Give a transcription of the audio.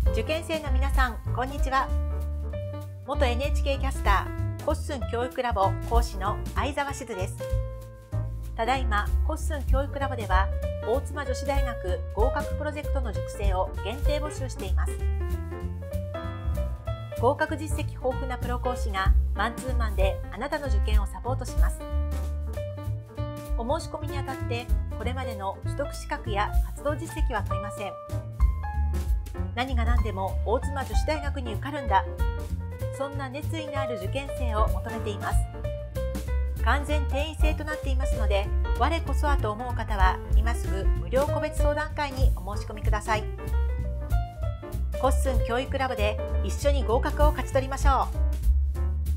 受験生の皆さん、こんにちは。元 NHK キャスター、コッスン教育ラボ講師の相沢しずです。ただいま、コッスン教育ラボでは、大妻女子大学合格プロジェクトの塾生を限定募集しています。合格実績豊富なプロ講師がマンツーマンであなたの受験をサポートします。お申し込みにあたって、これまでの取得資格や活動実績は問いません。何が何でも大妻女子大学に受かるんだ。そんな熱意のある受験生を求めています。完全定員制となっていますので、我こそはと思う方は今すぐ無料個別相談会にお申し込みください。コッスン教育ラボで一緒に合格を勝ち取りましょう。